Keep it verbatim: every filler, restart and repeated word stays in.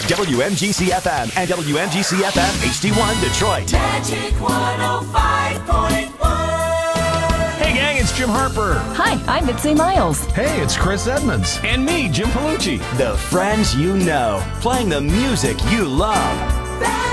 W M G C F M and W M G C F M H D one Detroit. Magic one oh five point one. Hey gang, it's Jim Harper. Hi, I'm Mitzi Miles. Hey, it's Chris Edmonds. And me, Jim Palucci. The friends you know, playing the music you love.